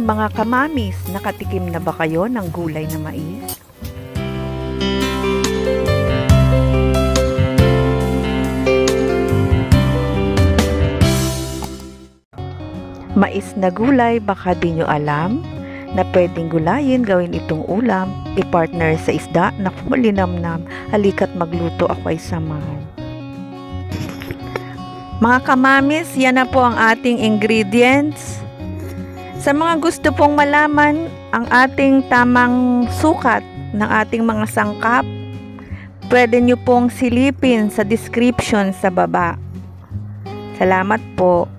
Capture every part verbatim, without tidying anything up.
mga kamamis, nakatikim na ba kayo ng gulay na mais? Mais na gulay, baka di nyo alam na pwedeng gulayin, gawin itong ulam, i-partner sa isda. Naku, malinamnam. Halika't magluto, ako ay samahan. Mga kamamis, yan na po ang ating ingredients. Sa mga gusto pong malaman ang ating tamang sukat ng ating mga sangkap, pwede nyo pong silipin sa description sa baba. Salamat po.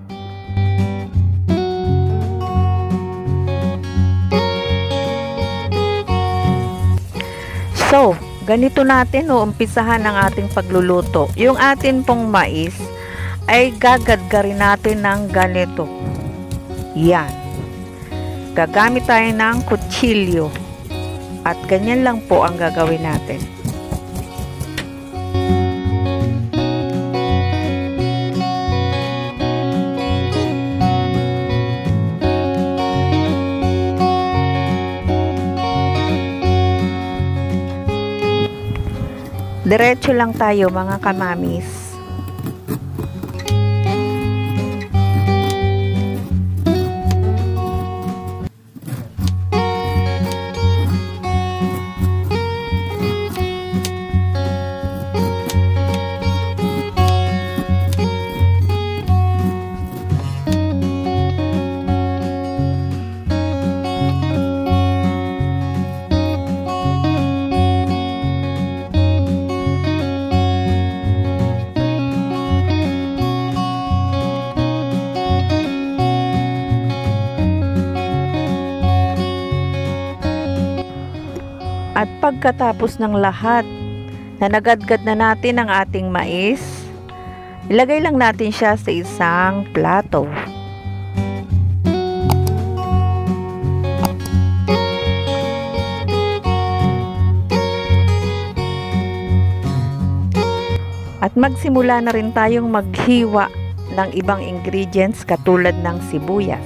So, ganito natin o umpisahan ang ating pagluluto. Yung atin pong mais ay gagadgarin natin ng ganito. Yan. Gagamit tayo ng kutsilyo. At ganyan lang po ang gagawin natin. Diretso lang tayo mga kamamis. At pagkatapos ng lahat na nagadgad na natin ang ating mais, ilagay lang natin siya sa isang plato. At magsimula na rin tayong maghiwa ng ibang ingredients katulad ng sibuyas.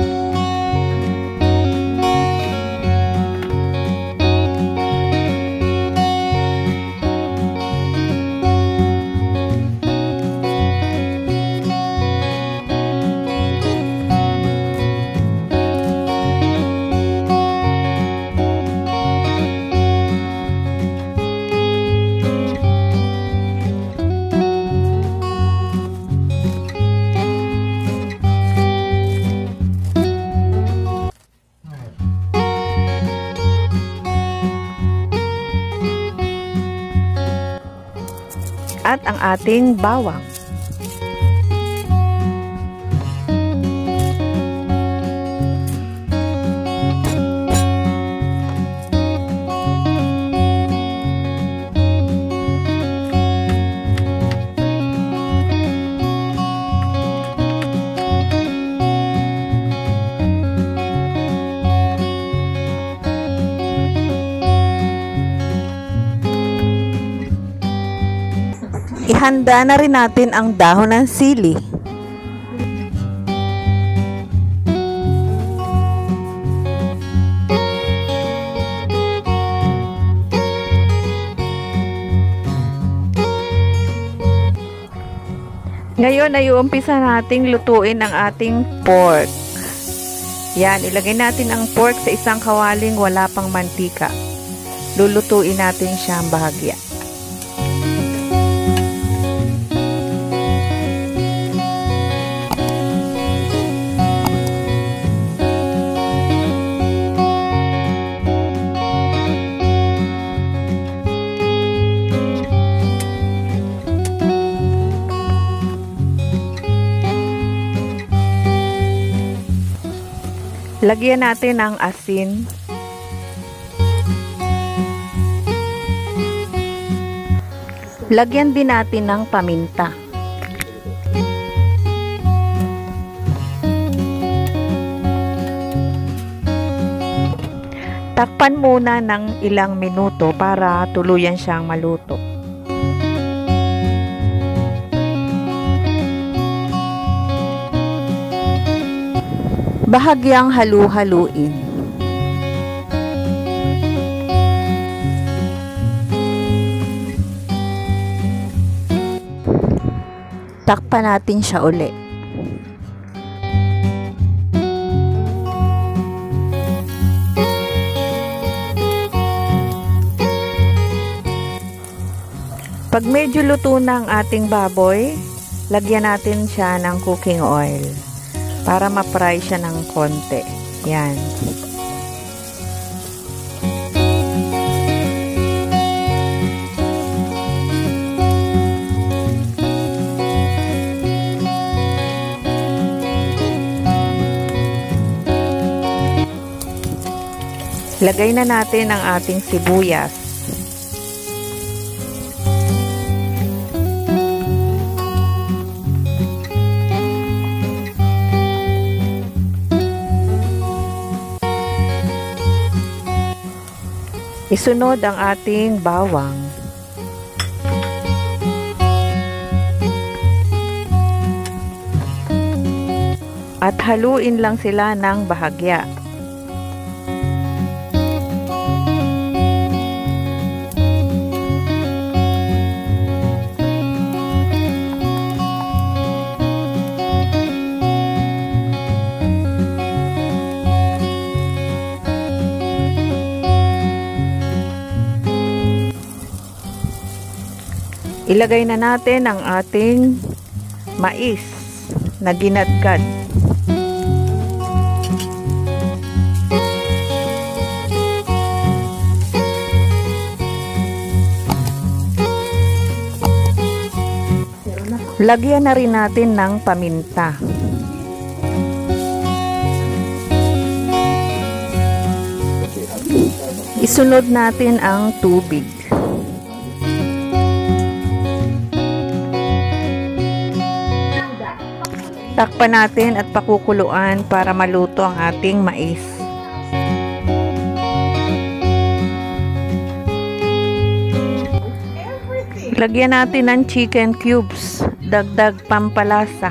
At ang ating bawang. Ihanda na rin natin ang dahon ng sili. Ngayon ay uumpisa nating lutuin ang ating pork. Yan, ilagay natin ang pork sa isang kawaling wala pang mantika. Lulutuin natin siyang bahagya. Lagyan natin ng asin. Lagyan din natin ng paminta. Takpan muna ng ilang minuto para tuluyan siyang maluto. bahagyang halu-haluin. Takpan natin siya uli. Pag medyo luto na ang ating baboy, lagyan natin siya ng cooking oil para ma-fry siya ng konti. Yan. Lagay na natin ang ating sibuyas. Isunod ang ating bawang. At haluin lang sila ng bahagya. Ilagay na natin ang ating mais na ginadgad. Lagyan na rin natin ng paminta. Isunod natin ang tubig. Takpan natin at pakukuluan para maluto ang ating mais. Lagyan natin ng chicken cubes, dagdag pampalasa.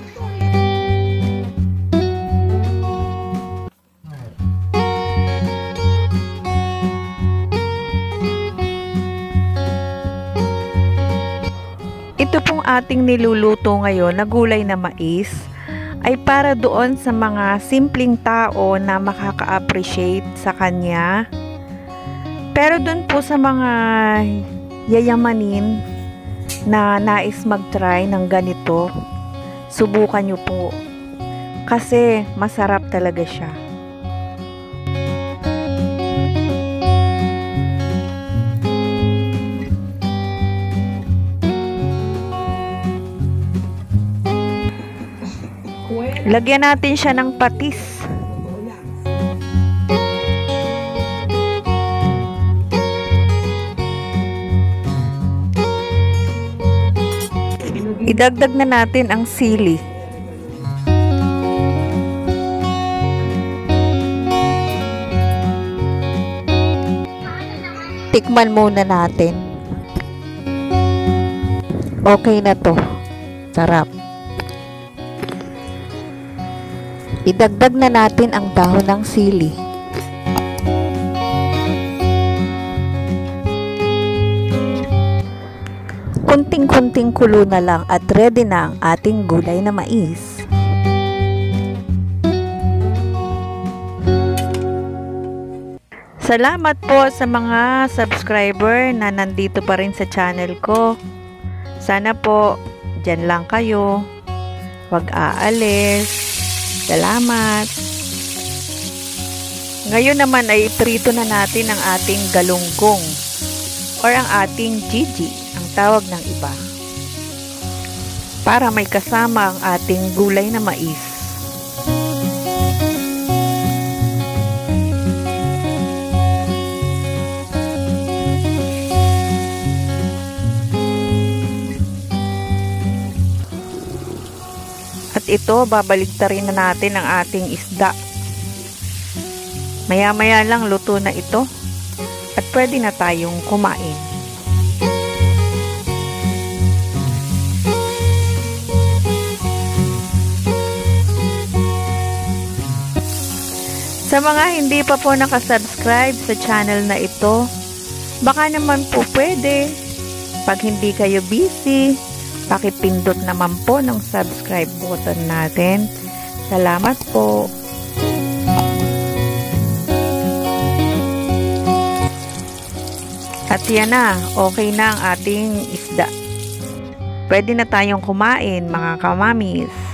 Ito pong ating niluluto ngayon na gulay na mais ay para doon sa mga simpleng tao na makaka-appreciate sa kanya. Pero doon po sa mga yayamanin na nais mag-try ng ganito, subukan nyo po. Kasi masarap talaga siya. Lagyan natin siya ng patis. Idagdag na natin ang sili. Tikman muna natin. Okay na to. Sarap. Idagdag na natin ang dahon ng sili. Kunting-kunting kulo na lang at ready na ang ating gulay na mais. Salamat po sa mga subscriber na nandito pa rin sa channel ko. Sana po dyan lang kayo. Huwag aalis. Salamat. Ngayon naman ay iprito na natin ang ating galunggong or ang ating Gigi, ang tawag ng iba. Para may kasama ang ating gulay na mais. Ito, babaligtarin na natin ang ating isda. Maya-maya lang luto na ito at pwede na tayong kumain. Sa mga hindi pa po nakasubscribe sa channel na ito, baka naman po pwede, pag hindi kayo busy, pakipindot naman po ng subscribe button natin. Salamat po. At yan na, okay na ang ating isda. Pwede na tayong kumain, mga kamamis.